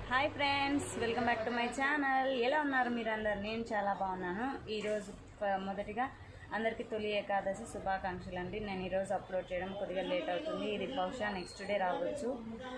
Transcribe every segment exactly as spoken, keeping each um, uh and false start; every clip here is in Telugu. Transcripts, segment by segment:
Hi friends, welcome back to my channel. ఎలా ఉన్నారు మీరు అందరు? నేను చాలా బాగున్నాను. ఈరోజు మొదటిగా అందరికీ తొలి ఏకాదశి శుభాకాంక్షలు అండి. నేను ఈరోజు అప్లోడ్ చేయడం కొద్దిగా లేట్ అవుతుంది, ఇది బహుశా నెక్స్ట్ డే రావచ్చు.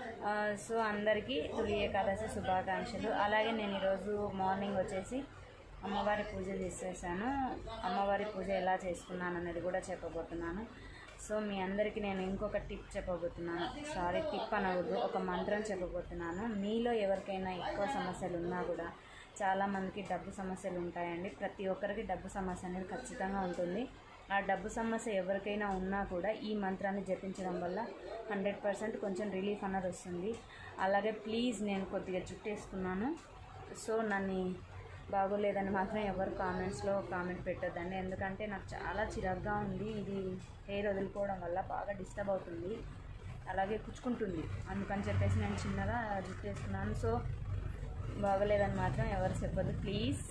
సో అందరికీ తొలి ఏకాదశి శుభాకాంక్షలు. అలాగే నేను ఈరోజు మార్నింగ్ వచ్చేసి అమ్మవారి పూజ చేసేసాను. అమ్మవారి పూజ ఎలా చేసుకున్నాను అనేది కూడా చెప్పబోతున్నాను. సో మీ అందరికీ నేను ఇంకొక టిప్ చెప్పబోతున్నాను. సారీ, టిప్ అనవద్దు, ఒక మంత్రం చెప్పబోతున్నాను. మీలో ఎవరికైనా ఎక్కువ సమస్యలు ఉన్నా కూడా, చాలామందికి డబ్బు సమస్యలు ఉంటాయండి. ప్రతి ఒక్కరికి డబ్బు సమస్య అనేది ఖచ్చితంగా ఉంటుంది. ఆ డబ్బు సమస్య ఎవరికైనా ఉన్నా కూడా ఈ మంత్రాన్ని జపించడం వల్ల హండ్రెడ్ పర్సెంట్ కొంచెం రిలీఫ్ అన్నది వస్తుంది. అలాగే ప్లీజ్, నేను కొద్దిగా జుట్టేసుకున్నాను, సో నన్ను బాగోలేదని మాత్రం ఎవరు కామెంట్స్లో కామెంట్ పెట్టొద్దండి. ఎందుకంటే నాకు చాలా చిరాగ్గా ఉంది. ఇది హెయిర్ వదులుకోవడం వల్ల బాగా డిస్టర్బ్ అవుతుంది, అలాగే కుచ్చుకుంటుంది. అందుకని చెప్పేసి నేను చిన్నగా జుట్టు వేసుకున్నాను. సో బాగోలేదని మాత్రం ఎవరు చెప్పొద్దు ప్లీజ్.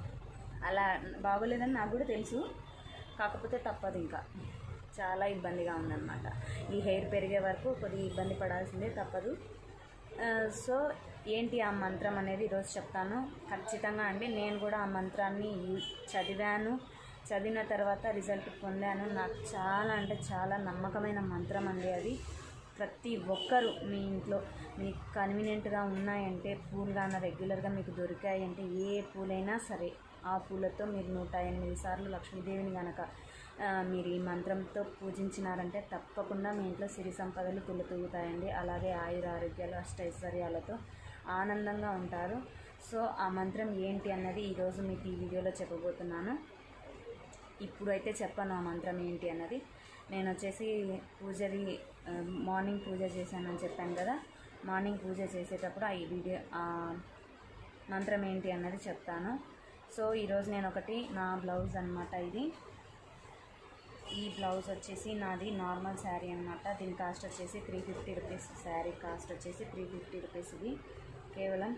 అలా బాగోలేదని నాకు కూడా తెలుసు, కాకపోతే తప్పదు, ఇంకా చాలా ఇబ్బందిగా ఉందన్నమాట. ఈ హెయిర్ పెరిగే వరకు కొద్దిగా ఇబ్బంది పడాల్సిందే, తప్పదు. సో ఏంటి ఆ మంత్రం అనేది ఈరోజు చెప్తాను ఖచ్చితంగా అండి. నేను కూడా ఆ మంత్రాన్ని చదివాను, చదివిన తర్వాత రిజల్ట్ పొందాను. నాకు చాలా అంటే చాలా నమ్మకమైన మంత్రం అండి అది. ప్రతి ఒక్కరూ మీ ఇంట్లో మీకు కన్వీనియంట్గా ఉన్నాయంటే, పూలు కానీ రెగ్యులర్గా మీకు దొరికాయంటే, ఏ పూలైనా సరే ఆ పూలతో మీరు నూట ఎనిమిది సార్లు లక్ష్మీదేవిని కనుక మీరు ఈ మంత్రంతో పూజించినారంటే తప్పకుండా మీ ఇంట్లో సిరి సంపదలు తులతూగుతాయండి. అలాగే ఆయుర ఆరోగ్యాలు అష్టైశ్వర్యాలతో ఆనందంగా ఉంటారు. సో ఆ మంత్రం ఏంటి అన్నది ఈరోజు మీకు ఈ వీడియోలో చెప్పబోతున్నాను. ఇప్పుడు అయితే చెప్పాను ఆ మంత్రం ఏంటి అన్నది. నేను వచ్చేసి పూజది మార్నింగ్ పూజ చేశానని చెప్పాను కదా. మార్నింగ్ పూజ చేసేటప్పుడు ఈ వీడియో ఆ మంత్రం ఏంటి అన్నది చెప్తాను. సో ఈరోజు నేను ఒకటి నా బ్లౌజ్ అనమాట. ఇది ఈ బ్లౌజ్ వచ్చేసి నాది నార్మల్ శారీ అనమాట. దీని కాస్ట్ వచ్చేసి three fifty rupees. Sari cost వచ్చేసి త్రీ ఫిఫ్టీ రూపీస్ ఇది కేవలం.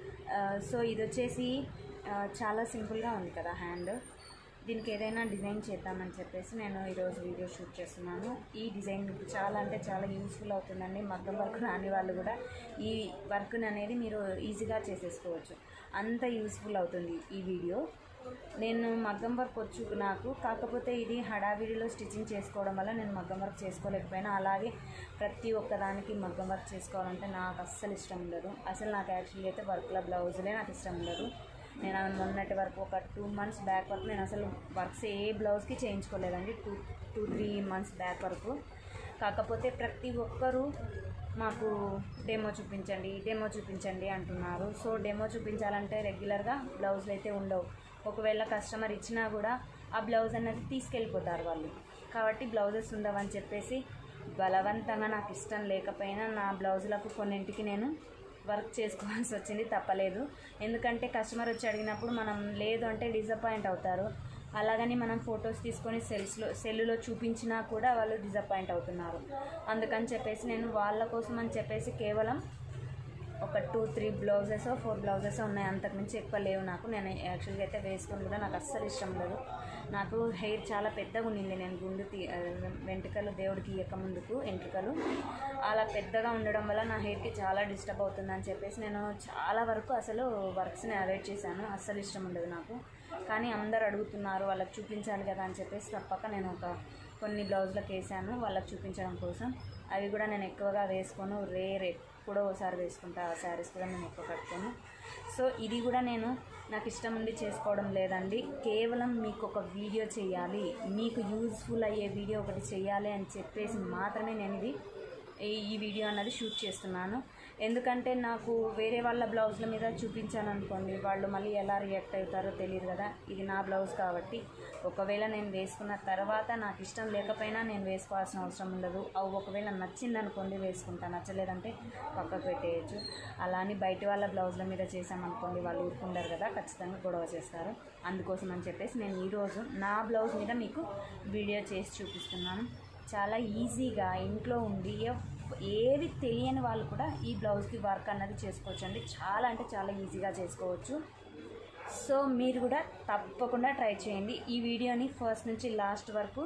సో ఇది వచ్చేసి చాలా సింపుల్గా ఉంది కదా హ్యాండ్. దీనికి ఏదైనా డిజైన్ చేద్దామని చెప్పేసి నేను ఈరోజు వీడియో షూట్ చేస్తున్నాను. ఈ డిజైన్ మీకు చాలా అంటే చాలా యూస్ఫుల్ అవుతుందండి. మగ్గం వర్క్ రాని వాళ్ళు కూడా ఈ వర్క్ని అనేది మీరు ఈజీగా చేసేసుకోవచ్చు, అంత యూస్ఫుల్ అవుతుంది ఈ వీడియో. నేను మగ్గం వర్క్ వచ్చు నాకు, కాకపోతే ఇది హడావిడిలో స్టిచ్చింగ్ చేసుకోవడం వల్ల నేను మగ్గం వర్క్ చేసుకోలేకపోయినా. అలాగే ప్రతి ఒక్కదానికి మగ్గం వర్క్ చేసుకోవాలంటే నాకు అస్సలు ఇష్టం ఉండదు. అసలు నాకు యాక్చువల్లీ అయితే వర్క్ల బ్లౌజులే నాకు ఇష్టం ఉండదు. నేను మొన్నటి వరకు ఒక టూ మంత్స్ బ్యాక్ వరకు నేను అసలు వర్క్స్ ఏ బ్లౌజ్కి చేయించుకోలేదండి, two two three months back వరకు. కాకపోతే ప్రతి ఒక్కరూ మాకు డెమో చూపించండి డెమో చూపించండి అంటున్నారు. సో డెమో చూపించాలంటే రెగ్యులర్గా బ్లౌజులు అయితే ఉండవు. ఒకవేళ కస్టమర్ ఇచ్చినా కూడా ఆ బ్లౌజ్ అనేది తీసుకెళ్ళిపోతారు వాళ్ళు. కాబట్టి బ్లౌజెస్ ఉండవని చెప్పేసి బలవంతంగా నాకు ఇష్టం లేకపోయినా నా బ్లౌజులకు కొన్నింటికి నేను వర్క్ చేసుకోవాల్సి వచ్చింది, తప్పలేదు. ఎందుకంటే కస్టమర్ వచ్చి అడిగినప్పుడు మనం లేదు అంటే డిసప్పాయింట్ అవుతారు. అలాగని మనం ఫొటోస్ తీసుకొని సెల్స్లో సెల్లులో చూపించినా కూడా వాళ్ళు డిసప్పాయింట్ అవుతున్నారు. అందుకని చెప్పేసి నేను వాళ్ళ కోసం అని చెప్పేసి కేవలం ఒక two three blouses four blouses ఉన్నాయి, అంతకుమించి ఎక్కువ లేవు నాకు. నేను యాక్చువల్గా అయితే వేసుకొని కూడా నాకు అస్సలు ఇష్టం లేదు. నాకు హెయిర్ చాలా పెద్దగా ఉండింది. నేను గుండు తీ వెంట్రుకలు దేవుడికి ఇయ్యక ముందుకు వెంట్రుకలు అలా పెద్దగా ఉండడం వల్ల నా హెయిర్కి చాలా డిస్టర్బ్ అవుతుందని చెప్పేసి నేను చాలా వరకు అసలు వర్క్స్ని అవాయిడ్ చేశాను. అస్సలు ఇష్టం ఉండదు నాకు. కానీ అందరు అడుగుతున్నారు, వాళ్ళకి చూపించాలి కదా అని చెప్పేసి తప్పక నేను ఒక కొన్ని బ్లౌజులకు వేసాను వాళ్ళకి చూపించడం కోసం. అవి కూడా నేను ఎక్కువగా వేసుకోను, రేర్ ఎప్పుడో ఒకసారి వేసుకుంటా. ఆ శారీస్ కూడా నేను ఎక్కువ కట్టుకోను. సో ఇది కూడా నేను నాకు ఇష్టం ఉండి చేసుకోవడం లేదండి. కేవలం మీకు ఒక వీడియో చేయాలి, మీకు యూజ్ఫుల్ అయ్యే వీడియో ఒకటి చేయాలి అని చెప్పేసి మాత్రమే నేను ఇది ఈ వీడియో అన్నది షూట్ చేస్తున్నాను. ఎందుకంటే నాకు వేరే వాళ్ళ బ్లౌజ్ల మీద చూపించాను అనుకోండి, వాళ్ళు మళ్ళీ ఎలా రియాక్ట్ అవుతారో తెలియదు కదా. ఇది నా బ్లౌజ్ కాబట్టి ఒకవేళ నేను వేసుకున్న తర్వాత నాకు ఇష్టం లేకపోయినా నేను వేసుకోవాల్సిన అవసరం ఉండదు. అవి ఒకవేళ నచ్చింది అనుకోండి వేసుకుంటా, నచ్చలేదంటే పక్కకు పెట్టేయచ్చు. అలా అని బయట వాళ్ళ బ్లౌజ్ల మీద చేసామనుకోండి వాళ్ళు ఊరుకుంటారు కదా, ఖచ్చితంగా గొడవ చేస్తారు. అందుకోసం అని చెప్పేసి నేను ఈరోజు నా బ్లౌజ్ మీద మీకు వీడియో చేసి చూపిస్తున్నాను. చాలా ఈజీగా ఇంట్లో ఉండి ఏవి తెలియని వాళ్ళు కూడా ఈ బ్లౌజ్కి వర్క్ అన్నది చేసుకోవచ్చు అండి. చాలా అంటే చాలా ఈజీగా చేసుకోవచ్చు. సో మీరు కూడా తప్పకుండా ట్రై చేయండి. ఈ వీడియోని ఫస్ట్ నుంచి లాస్ట్ వరకు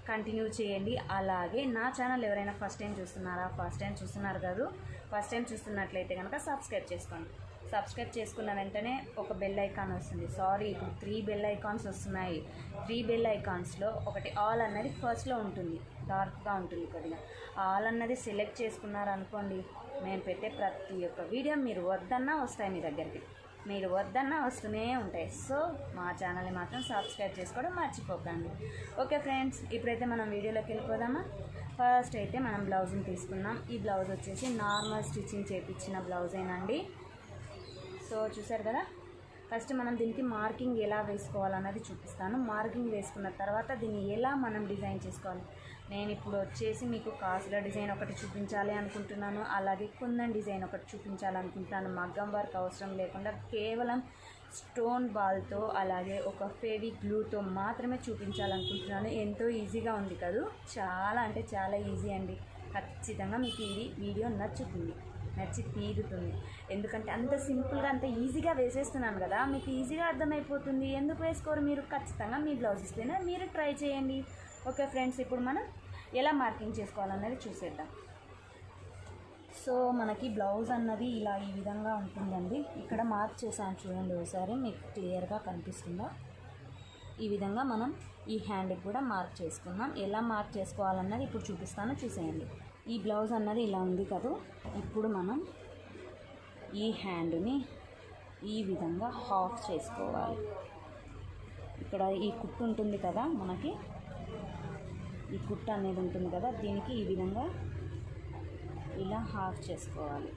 కంటిన్యూ చేయండి. అలాగే నా ఛానల్ ఎవరైనా ఫస్ట్ టైం చూస్తున్నారా, ఫస్ట్ టైం చూస్తున్నారు కాదు, ఫస్ట్ టైం చూస్తున్నట్లయితే కనుక సబ్స్క్రైబ్ చేసుకోండి. సబ్స్క్రైబ్ చేసుకున్న వెంటనే ఒక బెల్ ఐకాన్ వస్తుంది. సారీ, ఇప్పుడు త్రీ బెల్ ఐకాన్స్ వస్తున్నాయి. త్రీ బెల్ ఐకాన్స్లో ఒకటి ఆల్ అన్నది ఫస్ట్లో ఉంటుంది, డార్క్గా ఉంటుంది కొద్దిగా. ఆల్ అన్నది సెలెక్ట్ చేసుకున్నారు అనుకోండి, నేను పెట్టే ప్రతి ఒక్క వీడియో మీరు వద్దన్నా వస్తాయి మీ దగ్గరికి, మీరు వద్దన్నా వస్తూనే ఉంటాయి. సో మా ఛానల్ని మాత్రం సబ్స్క్రైబ్ చేసుకోవడం మర్చిపోకండి. ఓకే ఫ్రెండ్స్, ఇప్పుడైతే మనం వీడియోలోకి వెళ్ళిపోదామా. ఫస్ట్ అయితే మనం బ్లౌజ్ని తీసుకున్నాం. ఈ బ్లౌజ్ వచ్చేసి నార్మల్ స్టిచ్చింగ్ చేయించిన బ్లౌజేనండి. సో చూసారు కదా, ఫస్ట్ మనం దీనికి మార్కింగ్ ఎలా వేసుకోవాలన్నది చూపిస్తాను. మార్కింగ్ వేసుకున్న తర్వాత దీన్ని ఎలా మనం డిజైన్ చేసుకోవాలి. నేను ఇప్పుడు వచ్చేసి మీకు కాసుల డిజైన్ ఒకటి చూపించాలి అనుకుంటున్నాను, అలాగే కుందన్ డిజైన్ ఒకటి చూపించాలనుకుంటున్నాను. మగ్గం వర్క్ అవసరం లేకుండా కేవలం స్టోన్ బాల్తో అలాగే ఒక ఫెవి గ్లూతో మాత్రమే చూపించాలనుకుంటున్నాను. ఎంతో ఈజీగా ఉంది కదా, చాలా అంటే చాలా ఈజీ అండి. ఖచ్చితంగా మీకు ఇది వీడియో నచ్చుతుంది, నచ్చి తీరుతుంది. ఎందుకంటే అంత సింపుల్గా అంత ఈజీగా వేసేస్తున్నాను కదా, మీకు ఈజీగా అర్థమైపోతుంది. ఎందుకు వేసుకోరు మీరు? ఖచ్చితంగా మీ బ్లౌజ్ ఇస్తేనే మీరు ట్రై చేయండి. ఓకే ఫ్రెండ్స్, ఇప్పుడు మనం ఎలా మార్కింగ్ చేసుకోవాలన్నది చూసేద్దాం. సో మనకి బ్లౌజ్ అన్నది ఇలా ఈ విధంగా ఉంటుందండి. ఇక్కడ మార్క్ చేసాను చూడండి, ఒకసారి మీకు క్లియర్గా కనిపిస్తుందా? ఈ విధంగా మనం ఈ హ్యాండ్కి కూడా మార్క్ చేసుకున్నాం. ఎలా మార్క్ చేసుకోవాలన్నది ఇప్పుడు చూపిస్తాను, చూసేయండి. ఈ బ్లౌజ్ అన్నది ఇలా ఉంది కదా, ఇప్పుడు మనం ఈ హ్యాండ్ని ఈ విధంగా హాఫ్ చేసుకోవాలి. ఇక్కడ ఈ కుట్టు ఉంటుంది కదా, మనకి ఈ కుట్టు అనేది ఉంటుంది కదా, దీనికి ఈ విధంగా ఇలా హాఫ్ చేసుకోవాలి.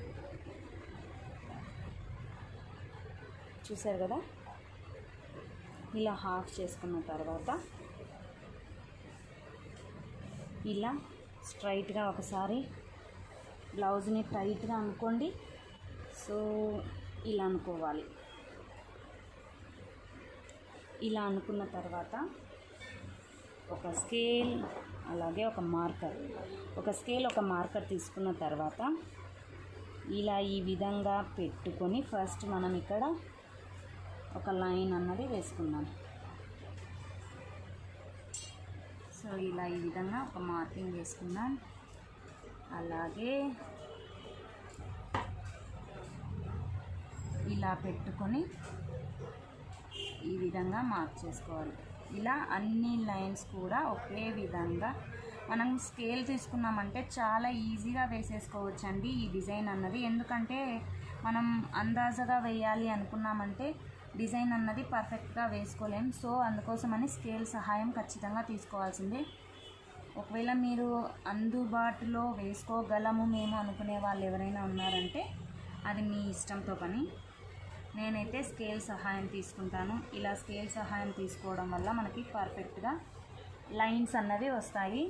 చూసారు కదా, ఇలా హాఫ్ చేసుకున్న తర్వాత ఇలా స్ట్రైట్గా ఒకసారి బ్లౌజ్ని టైట్గా అనుకోండి. సో ఇలా అనుకోవాలి. ఇలా అనుకున్న తర్వాత ఒక స్కేల్ అలాగే ఒక మార్కర్, ఒక స్కేల్ ఒక మార్కర్ తీసుకున్న తర్వాత ఇలా ఈ విధంగా పెట్టుకొని ఫస్ట్ మనం ఇక్కడ ఒక లైన్ అన్నది వేసుకుందాం. సో ఇలా ఈ విధంగా ఒక మార్కింగ్ వేసుకుందాం. అలాగే ఇలా పెట్టుకొని ఈ విధంగా మార్క్ చేసుకోవాలి. ఇలా అన్ని లైన్స్ కూడా ఒకే విధంగా మనం స్కేల్ తీసుకున్నామంటే చాలా ఈజీగా వేసేసుకోవచ్చండి ఈ డిజైన్ అన్నది. ఎందుకంటే మనం అందాజగా వేయాలి అనుకున్నామంటే డిజైన్ అన్నది పర్ఫెక్ట్గా వేసుకోలేం. సో అందుకోసమని స్కేల్ సహాయం ఖచ్చితంగా తీసుకోవాల్సిందే. ఒకవేళ మీరు అందుబాటులో వేసుకోగలము మేము అనుకునే వాళ్ళు ఎవరైనా ఉన్నారంటే అది మీ ఇష్టంతో పని. నేనైతే స్కేల్ సహాయం తీసుకుంటాను. ఇలా స్కేల్ సహాయం తీసుకోవడం వల్ల మనకి పర్ఫెక్ట్గా లైన్స్ అన్నవి వస్తాయి.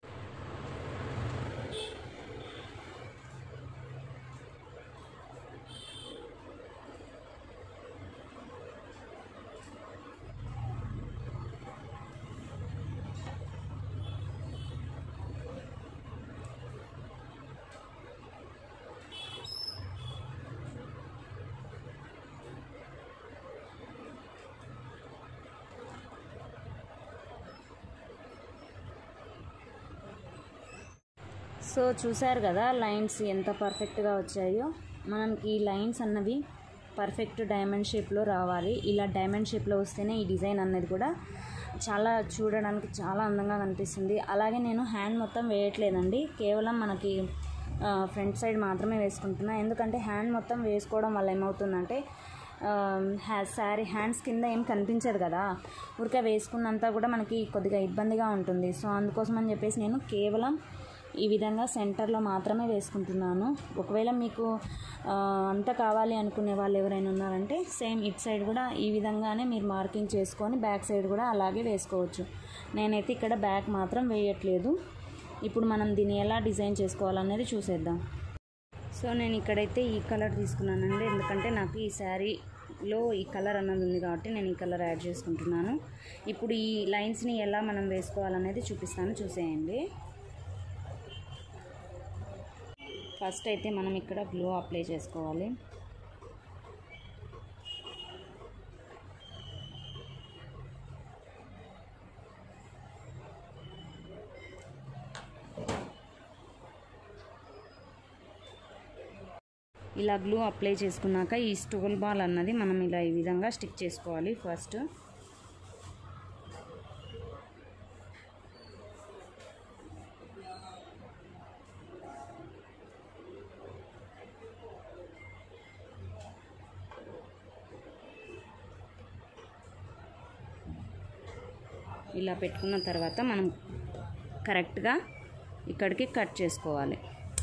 సో చూసారు కదా లైన్స్ ఎంత పర్ఫెక్ట్గా వచ్చాయో. మనకి ఈ లైన్స్ అన్నవి పర్ఫెక్ట్ డైమండ్ షేప్లో రావాలి. ఇలా డైమండ్ షేప్లో వస్తేనే ఈ డిజైన్ అన్నది కూడా చాలా చూడడానికి చాలా అందంగా కనిపిస్తుంది. అలాగే నేను హ్యాండ్ మొత్తం వేయట్లేదండి, కేవలం మనకి ఫ్రంట్ సైడ్ మాత్రమే వేసుకుంటున్నా. ఎందుకంటే హ్యాండ్ మొత్తం వేసుకోవడం వల్ల ఏమవుతుందంటే శారీ హ్యాండ్స్ కింద ఏం కనిపించదు కదా, ఊరికే వేసుకున్నంతా కూడా మనకి కొద్దిగా ఇబ్బందిగా ఉంటుంది. సో అందుకోసం అని చెప్పేసి నేను కేవలం ఈ విధంగా సెంటర్లో మాత్రమే వేసుకుంటున్నాను. ఒకవేళ మీకు అంత కావాలి అనుకునే వాళ్ళు ఎవరైనా ఉన్నారంటే సేమ్ ఇట్ సైడ్ కూడా ఈ విధంగానే మీరు మార్కింగ్ చేసుకొని బ్యాక్ సైడ్ కూడా అలాగే వేసుకోవచ్చు. నేనైతే ఇక్కడ బ్యాక్ మాత్రం వేయట్లేదు. ఇప్పుడు మనం దీన్ని ఎలా డిజైన్ చేసుకోవాలనేది చూసేద్దాం. సో నేను ఇక్కడైతే ఈ కలర్ తీసుకున్నానండి, ఎందుకంటే నాకు ఈ శారీలో ఈ కలర్ అన్నది ఉంది కాబట్టి నేను ఈ కలర్ యాడ్ చేసుకుంటున్నాను. ఇప్పుడు ఈ లైన్స్ని ఎలా మనం వేసుకోవాలనేది చూపిస్తాను, చూసేయండి. ఫస్ట్ అయితే మనం ఇక్కడ గ్లూ అప్లై చేసుకోవాలి. ఇలా గ్లూ అప్లై చేసుకున్నాక ఈ స్టోన్ బాల్ అన్నది మనం ఇలా ఈ విధంగా స్టిక్ చేసుకోవాలి. ఫస్ట్ ఇలా పెట్టుకున్న తర్వాత మనం కరెక్ట్గా ఇక్కడికి కట్ చేసుకోవాలి.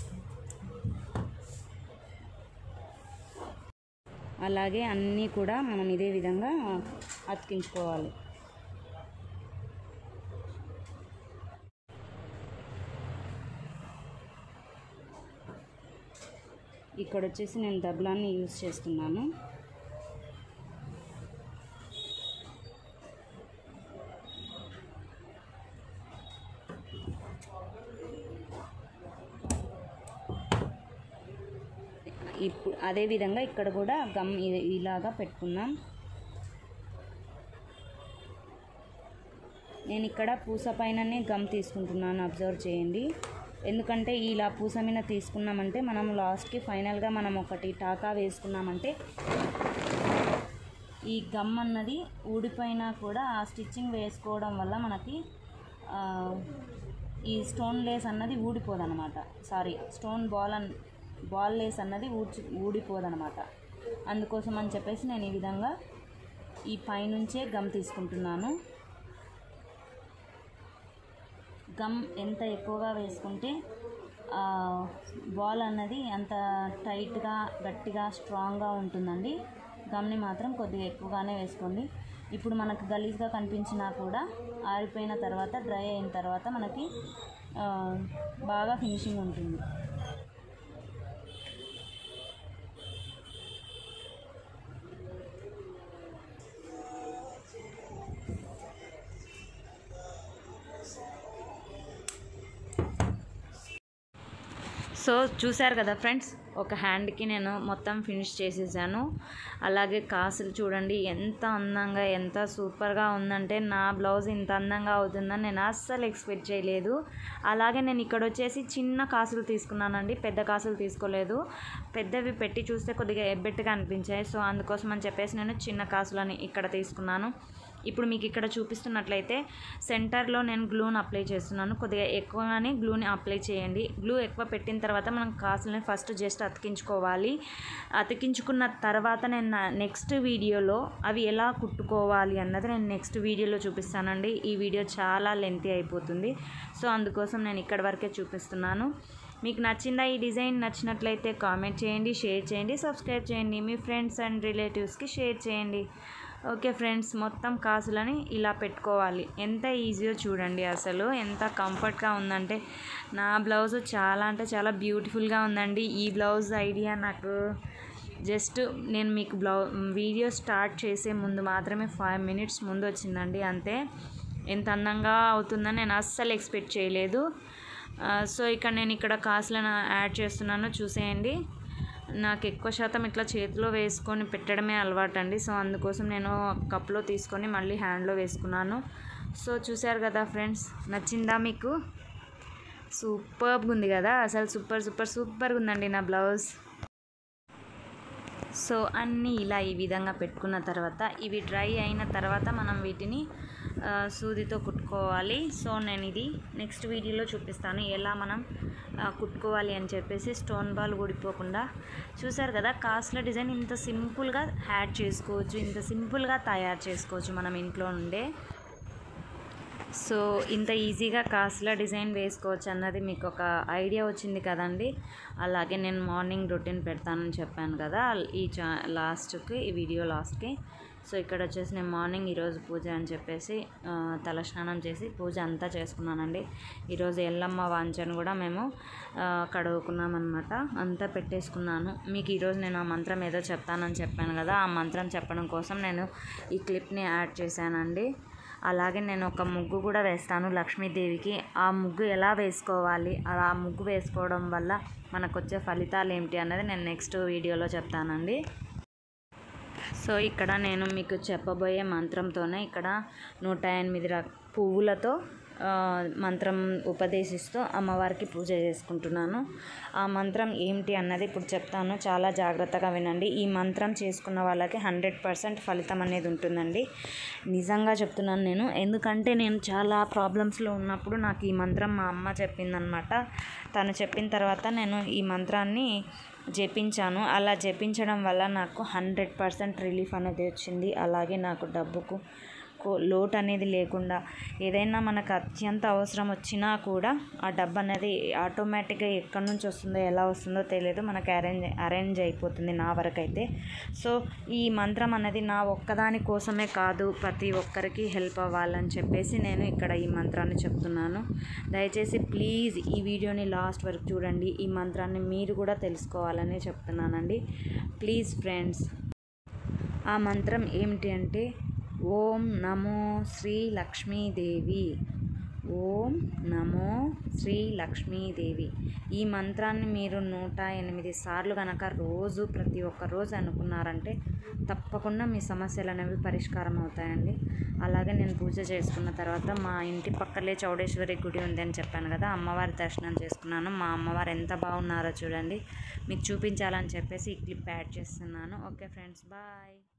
అలాగే అన్నీ కూడా మనం ఇదే విధంగా అతికించుకోవాలి. ఇక్కడ వచ్చేసి నేను దబ్లాన్ని యూజ్ చేస్తున్నాను. ఇప్పుడు అదే విధంగా ఇక్కడ కూడా గమ్ ఇలాగా పెట్టుకుందాం. నేను ఇక్కడ పూస పైననే గమ్ తీసుకుంటున్నాను, అబ్జర్వ్ చేయండి. ఎందుకంటే ఇలా పూస మీద తీసుకున్నామంటే మనం లాస్ట్కి ఫైనల్గా మనం ఒకటి టాకా వేసుకున్నామంటే ఈ గమ్ అన్నది ఊడిపోయినా కూడా ఆ స్టిచ్చింగ్ వేసుకోవడం వల్ల మనకి ఈ స్టోన్ లేస్ అన్నది ఊడిపోదన్నమాట. సారీ స్టోన్ బాల్ అన్ బాల్ లేస్ అన్నది ఊడ్చి ఊడిపోదనమాట. అందుకోసం అని చెప్పేసి నేను ఈ విధంగా ఈ పైనుంచే గమ్ తీసుకుంటున్నాను. గమ్ ఎంత ఎక్కువగా వేసుకుంటే బాల్ అన్నది అంత టైట్గా గట్టిగా స్ట్రాంగ్గా ఉంటుందండి. గమ్ని మాత్రం కొద్దిగా ఎక్కువగానే వేసుకోండి. ఇప్పుడు మనకు గలీజ్గా కనిపించినా కూడా ఆరిపోయిన తర్వాత డ్రై అయిన తర్వాత మనకి బాగా ఫినిషింగ్ ఉంటుంది. సో చూశారు కదా ఫ్రెండ్స్, ఒక హ్యాండ్కి నేను మొత్తం ఫినిష్ చేసేసాను. అలాగే కాసులు చూడండి ఎంత అందంగా ఎంత సూపర్గా ఉందంటే నా బ్లౌజ్ ఇంత అందంగా అవుతుందని నేను అస్సలు ఎక్స్పెక్ట్ చేయలేదు. అలాగే నేను ఇక్కడ వచ్చేసి చిన్న కాసులు తీసుకున్నానండి, పెద్ద కాసులు తీసుకోలేదు. పెద్దవి పెట్టి చూస్తే కొద్దిగా ఎబ్బెట్టుగా అనిపించాయి. సో అందుకోసం అని చెప్పేసి నేను చిన్న కాసులని ఇక్కడ తీసుకున్నాను. ఇప్పుడు మీకు ఇక్కడ చూపిస్తున్నట్లయితే సెంటర్లో నేను గ్లూని అప్లై చేస్తున్నాను. కొద్దిగా ఎక్కువగానే గ్లూని అప్లై చేయండి. గ్లూ ఎక్కువ పెట్టిన తర్వాత మనం కాసులని ఫస్ట్ జస్ట్ అతికించుకోవాలి. అతికించుకున్న తర్వాత నేను నెక్స్ట్ వీడియోలో అవి ఎలా కుట్టుకోవాలి అన్నది నేను నెక్స్ట్ వీడియోలో చూపిస్తానండి. ఈ వీడియో చాలా లెంతీ అయిపోతుంది. సో అందుకోసం నేను ఇక్కడ వరకే చూపిస్తున్నాను. మీకు నచ్చిందా ఈ డిజైన్? నచ్చినట్లయితే కామెంట్ చేయండి, షేర్ చేయండి, సబ్స్క్రైబ్ చేయండి, మీ ఫ్రెండ్స్ అండ్ రిలేటివ్స్కి షేర్ చేయండి. ఓకే ఫ్రెండ్స్, మొత్తం కాసులని ఇలా పెట్టుకోవాలి. ఎంత ఈజీయో చూడండి, అసలు ఎంత కంఫర్ట్గా ఉందంటే. నా బ్లౌజ్ చాలా అంటే చాలా బ్యూటిఫుల్గా ఉందండి. ఈ బ్లౌజ్ ఐడియా నాకు జస్ట్ నేను మీకు బ్లౌ వీడియో స్టార్ట్ చేసే ముందు మాత్రమే ఫైవ్ మినిట్స్ ముందు వచ్చిందండి, అంతే. ఎంత అందంగా అవుతుందని నేను అస్సలు ఎక్స్పెక్ట్ చేయలేదు. సో ఇక్కడ నేను ఇక్కడ కాసులను యాడ్ చేస్తున్నాను, చూసేయండి. నాకు ఎక్కువ శాతం ఇట్లా చేతిలో వేసుకొని పెట్టడమే అలవాటు అండి. సో అందుకోసం నేను కప్లో తీసుకొని మళ్ళీ హ్యాండ్లో వేసుకున్నాను. సో చూశారు కదా ఫ్రెండ్స్, నచ్చిందా మీకు? సూపర్గా ఉంది కదా, అసలు సూపర్ సూపర్ సూపర్గా ఉందండి నా బ్లౌజ్. సో అన్నీ ఇలా ఈ విధంగా పెట్టుకున్న తర్వాత ఇవి డ్రై అయిన తర్వాత మనం వీటిని సూదితో కుట్టుకోవాలి. సో నేను ఇది నెక్స్ట్ వీడియోలో చూపిస్తాను ఎలా మనం కుట్టుకోవాలి అని చెప్పేసి, స్టోన్ బాల్ ఊడిపోకుండా. చూసారు కదా కాసుల డిజైన్ ఇంత సింపుల్గా యాడ్ చేసుకోవచ్చు, ఇంత సింపుల్గా తయారు చేసుకోవచ్చు మనం ఇంట్లో ఉండే. సో ఇంత ఈజీగా కాసుల డిజైన్ వేసుకోవచ్చు అన్నది మీకు ఒక ఐడియా వచ్చింది కదండి. అలాగే నేను మార్నింగ్ రొటీన్ పెడతానని చెప్పాను కదా ఈ చా లాస్ట్కి ఈ వీడియో లాస్ట్కి. సో ఇక్కడ వచ్చేసి నేను మార్నింగ్ ఈరోజు పూజ అని చెప్పేసి తలస్నానం చేసి పూజ అంతా చేసుకున్నానండి. ఈరోజు ఎల్లమ్మ వాంచను కూడా మేము కడుగుకున్నాం అనమాట, అంతా పెట్టేసుకున్నాను. మీకు ఈరోజు నేను ఆ మంత్రం ఏదో చెప్తానని చెప్పాను కదా, ఆ మంత్రం చెప్పడం కోసం నేను ఈ క్లిప్ని యాడ్ చేశానండి. అలాగే నేను ఒక ముగ్గు కూడా వేస్తాను లక్ష్మీదేవికి. ఆ ముగ్గు ఎలా వేసుకోవాలి, అలా ముగ్గు వేసుకోవడం వల్ల మనకు వచ్చే ఫలితాలు ఏమిటి అన్నది నేను నెక్స్ట్ వీడియోలో చెప్తానండి. సో ఇక్కడ నేను మీకు చెప్పబోయే మంత్రంతోనే ఇక్కడ నూట ఎనిమిది ర పువ్వులతో మంత్రం ఉపదేశిస్తూ అమ్మవారికి పూజ చేసుకుంటున్నాను. ఆ మంత్రం ఏంటి అన్నది ఇప్పుడు చెప్తాను, చాలా జాగ్రత్తగా వినండి. ఈ మంత్రం చేసుకున్న వాళ్ళకి హండ్రెడ్ పర్సెంట్ ఫలితం అనేది ఉంటుందండి. నిజంగా చెప్తున్నాను నేను, ఎందుకంటే నేను చాలా ప్రాబ్లమ్స్లో ఉన్నప్పుడు నాకు ఈ మంత్రం మా అమ్మ చెప్పిందనమాట. తను చెప్పిన తర్వాత నేను ఈ మంత్రాన్ని జపించాను. అలా జపించడం వల్ల నాకు హండ్రెడ్ పర్సెంట్ రిలీఫ్ అనేది వచ్చింది. అలాగే నాకు డబ్బుకు లోటు అనేది లేకుండా, ఏదైనా మనకు అత్యంత అవసరం వచ్చినా కూడా ఆ డబ్బు అనేది ఆటోమేటిక్గా ఎక్కడి నుంచి వస్తుందో ఎలా వస్తుందో తెలియదు, మనకు అరేంజ్ అరేంజ్ అయిపోతుంది నా వరకు అయితే. సో ఈ మంత్రం అనేది నా ఒక్కదాని కోసమే కాదు, ప్రతి ఒక్కరికి హెల్ప్ అవ్వాలని చెప్పేసి నేను ఇక్కడ ఈ మంత్రాన్ని చెప్తున్నాను. దయచేసి ప్లీజ్ ఈ వీడియోని లాస్ట్ వరకు చూడండి. ఈ మంత్రాన్ని మీరు కూడా తెలుసుకోవాలని చెప్తున్నానండి. ప్లీజ్ ఫ్రెండ్స్, ఆ మంత్రం ఏమిటి అంటే ఓం నమో శ్రీ లక్ష్మీదేవి, ఓం నమో శ్రీ లక్ష్మీదేవి. ఈ మంత్రాన్ని మీరు నూట ఎనిమిది సార్లు కనుక రోజు ప్రతి ఒక్క రోజు అనుకున్నారంటే తప్పకుండా మీ సమస్యలు అనేవి పరిష్కారం అవుతాయండి. అలాగే నేను పూజ చేసుకున్న తర్వాత మా ఇంటి పక్కలే చౌడేశ్వరి గుడి ఉంది అని చెప్పాను కదా, అమ్మవారి దర్శనం చేసుకున్నాను. మా అమ్మవారు ఎంత బాగున్నారో చూడండి, మీకు చూపించాలని చెప్పేసి ఈ క్లిప్ యాడ్ చేస్తున్నాను. Okay friends, bye.